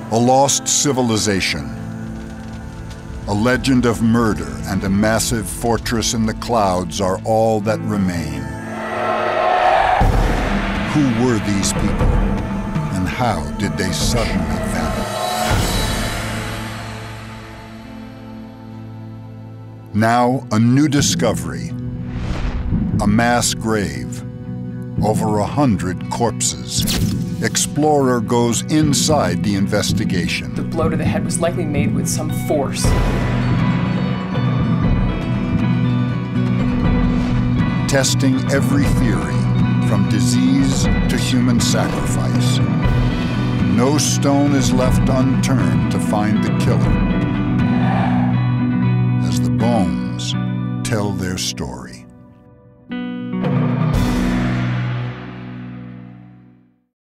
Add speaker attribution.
Speaker 1: A lost civilization. A legend of murder and a massive fortress in the clouds are all that remain. Who were these people, and how did they suddenly vanish? Now, a new discovery. A mass grave. Over 100 corpses. Explorer goes inside the investigation.
Speaker 2: The blow to the head was likely made with some force.
Speaker 1: Testing every theory, from disease to human sacrifice. No stone is left unturned to find the killer, as the bones tell their story.